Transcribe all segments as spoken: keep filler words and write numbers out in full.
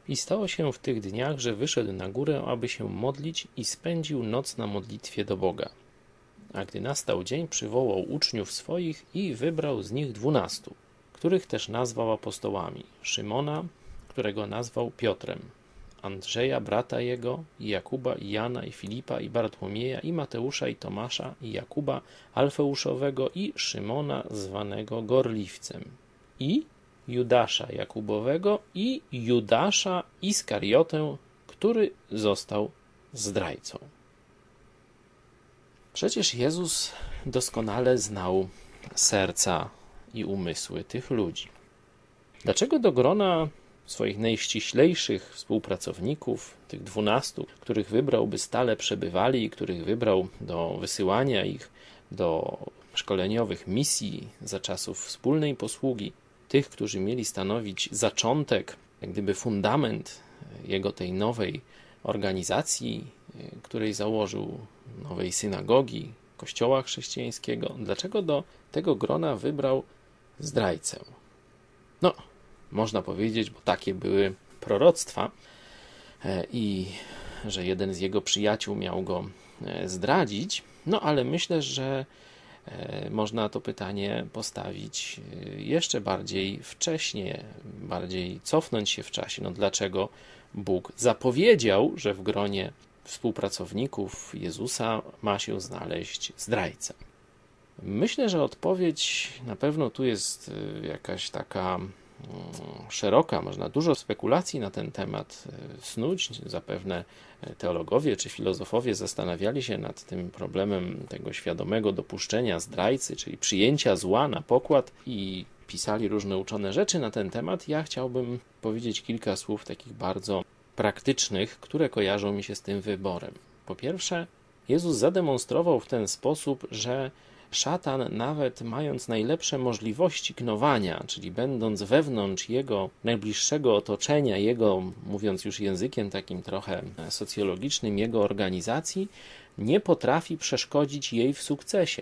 I stało się w tych dniach, że wyszedł na górę, aby się modlić i spędził noc na modlitwie do Boga. A gdy nastał dzień, przywołał uczniów swoich i wybrał z nich dwunastu, których też nazwał apostołami. Szymona, którego nazwał Piotrem, Andrzeja, brata jego, i Jakuba, i Jana, i Filipa, i Bartłomieja, i Mateusza, i Tomasza, i Jakuba, Alfeuszowego, i Szymona, zwanego Gorliwcem, i Judasza Jakubowego, i Judasza Iskariotę, który został zdrajcą. Przecież Jezus doskonale znał serca i umysły tych ludzi. Dlaczego do grona swoich najściślejszych współpracowników, tych dwunastu, których wybrał, by stale przebywali i których wybrał do wysyłania ich do szkoleniowych misji za czasów wspólnej posługi, tych, którzy mieli stanowić zaczątek, jak gdyby fundament jego tej nowej organizacji, której założył, nowej synagogi, kościoła chrześcijańskiego. Dlaczego do tego grona wybrał zdrajcę? No, można powiedzieć, bo takie były proroctwa i że jeden z jego przyjaciół miał go zdradzić, no ale myślę, że można to pytanie postawić jeszcze bardziej wcześnie, bardziej cofnąć się w czasie. No dlaczego Bóg zapowiedział, że w gronie współpracowników Jezusa ma się znaleźć zdrajca? Myślę, że odpowiedź na pewno tu jest jakaś taka szeroka, można dużo spekulacji na ten temat snuć. Zapewne teologowie czy filozofowie zastanawiali się nad tym problemem tego świadomego dopuszczenia zdrajcy, czyli przyjęcia zła na pokład, i pisali różne uczone rzeczy na ten temat. Ja chciałbym powiedzieć kilka słów takich bardzo praktycznych, które kojarzą mi się z tym wyborem. Po pierwsze, Jezus zademonstrował w ten sposób, że szatan, nawet mając najlepsze możliwości knowania, czyli będąc wewnątrz jego najbliższego otoczenia, jego, mówiąc już językiem takim trochę socjologicznym, jego organizacji, nie potrafi przeszkodzić jej w sukcesie.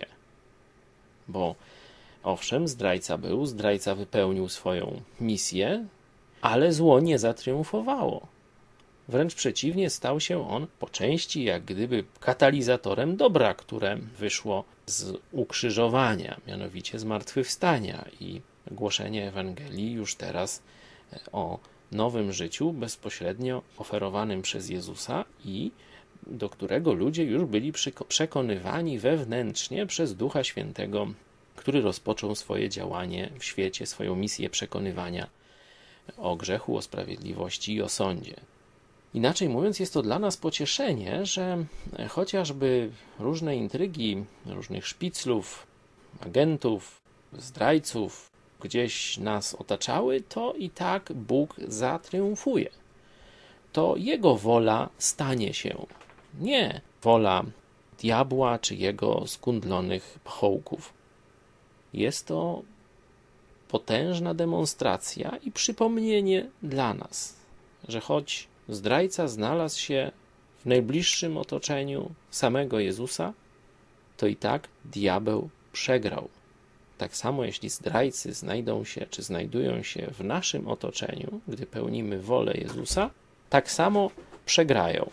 Bo owszem, zdrajca był, zdrajca wypełnił swoją misję, ale zło nie zatriumfowało. Wręcz przeciwnie, stał się on po części jak gdyby katalizatorem dobra, które wyszło z ukrzyżowania, mianowicie zmartwychwstania i głoszenia Ewangelii już teraz o nowym życiu bezpośrednio oferowanym przez Jezusa i do którego ludzie już byli przekonywani wewnętrznie przez Ducha Świętego, który rozpoczął swoje działanie w świecie, swoją misję przekonywania o grzechu, o sprawiedliwości i o sądzie. Inaczej mówiąc, jest to dla nas pocieszenie, że chociażby różne intrygi różnych szpiclów, agentów, zdrajców gdzieś nas otaczały, to i tak Bóg zatriumfuje. To Jego wola stanie się, nie wola diabła czy jego skundlonych pchołków. Jest to potężna demonstracja i przypomnienie dla nas, że choć zdrajca znalazł się w najbliższym otoczeniu samego Jezusa, to i tak diabeł przegrał. Tak samo jeśli zdrajcy znajdą się, czy znajdują się w naszym otoczeniu, gdy pełnimy wolę Jezusa, tak samo przegrają.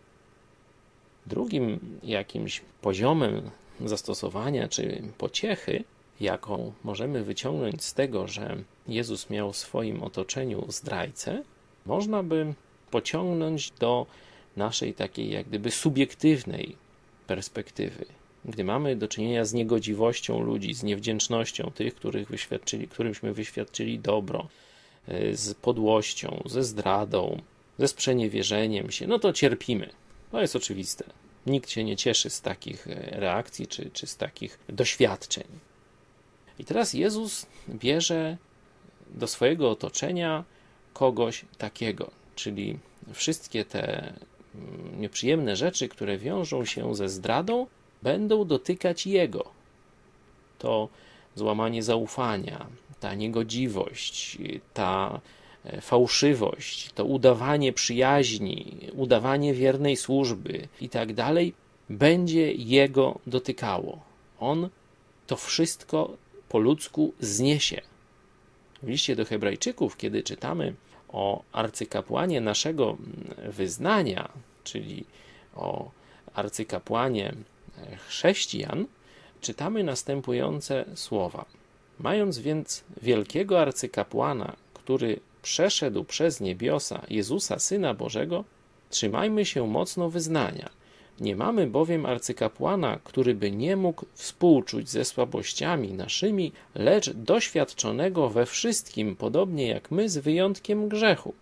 Drugim jakimś poziomem zastosowania, czy pociechy, jaką możemy wyciągnąć z tego, że Jezus miał w swoim otoczeniu zdrajcę, można by pociągnąć do naszej takiej jak gdyby subiektywnej perspektywy. Gdy mamy do czynienia z niegodziwością ludzi, z niewdzięcznością tych, których wyświadczyli, którymśmy wyświadczyli dobro, z podłością, ze zdradą, ze sprzeniewierzeniem się, no to cierpimy. To jest oczywiste. Nikt się nie cieszy z takich reakcji czy, czy z takich doświadczeń. I teraz Jezus bierze do swojego otoczenia kogoś takiego, czyli wszystkie te nieprzyjemne rzeczy, które wiążą się ze zdradą, będą dotykać Jego. To złamanie zaufania, ta niegodziwość, ta fałszywość, to udawanie przyjaźni, udawanie wiernej służby i tak dalej, będzie Jego dotykało. On to wszystko po ludzku zniesie. W liście do Hebrajczyków, kiedy czytamy o arcykapłanie naszego wyznania, czyli o arcykapłanie chrześcijan, czytamy następujące słowa. Mając więc wielkiego arcykapłana, który przeszedł przez niebiosa, Jezusa, Syna Bożego, trzymajmy się mocno wyznania. Nie mamy bowiem arcykapłana, który by nie mógł współczuć ze słabościami naszymi, lecz doświadczonego we wszystkim, podobnie jak my, z wyjątkiem grzechu.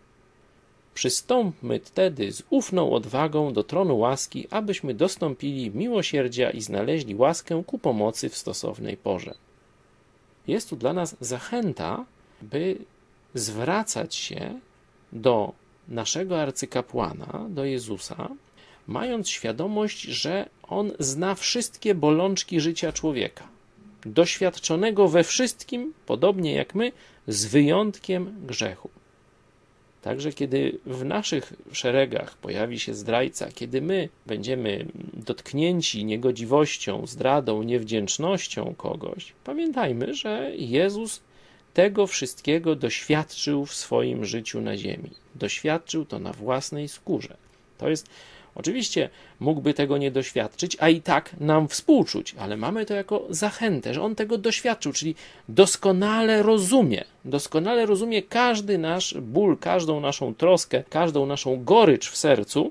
Przystąpmy wtedy z ufną odwagą do tronu łaski, abyśmy dostąpili miłosierdzia i znaleźli łaskę ku pomocy w stosownej porze. Jest tu dla nas zachęta, by zwracać się do naszego arcykapłana, do Jezusa, mając świadomość, że On zna wszystkie bolączki życia człowieka, doświadczonego we wszystkim, podobnie jak my, z wyjątkiem grzechu. Także kiedy w naszych szeregach pojawi się zdrajca, kiedy my będziemy dotknięci niegodziwością, zdradą, niewdzięcznością kogoś, pamiętajmy, że Jezus tego wszystkiego doświadczył w swoim życiu na ziemi. Doświadczył to na własnej skórze. To jest, oczywiście mógłby tego nie doświadczyć, a i tak nam współczuć, ale mamy to jako zachętę, że On tego doświadczył, czyli doskonale rozumie, doskonale rozumie każdy nasz ból, każdą naszą troskę, każdą naszą gorycz w sercu.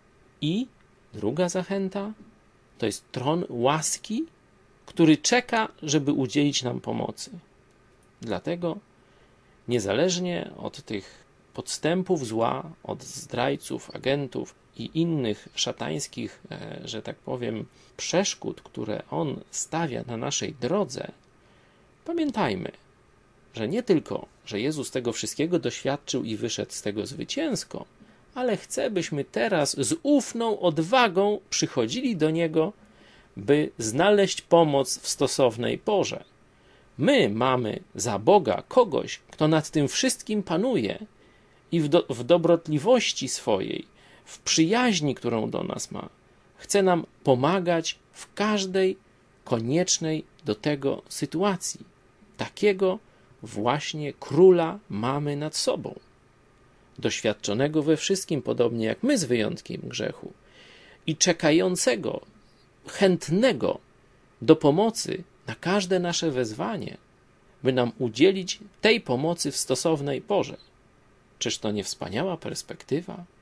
I druga zachęta to jest tron łaski, który czeka, żeby udzielić nam pomocy. Dlatego niezależnie od tych podstępów zła, od zdrajców, agentów i innych szatańskich, że tak powiem, przeszkód, które on stawia na naszej drodze, pamiętajmy, że nie tylko, że Jezus tego wszystkiego doświadczył i wyszedł z tego zwycięsko, ale chce, byśmy teraz z ufną odwagą przychodzili do Niego, by znaleźć pomoc w stosownej porze. My mamy za Boga kogoś, kto nad tym wszystkim panuje i w, do, w dobrotliwości swojej, w przyjaźni, którą do nas ma, chce nam pomagać w każdej koniecznej do tego sytuacji. Takiego właśnie króla mamy nad sobą. Doświadczonego we wszystkim, podobnie jak my, z wyjątkiem grzechu, i czekającego, chętnego do pomocy na każde nasze wezwanie, by nam udzielić tej pomocy w stosownej porze. Czyż to nie wspaniała perspektywa?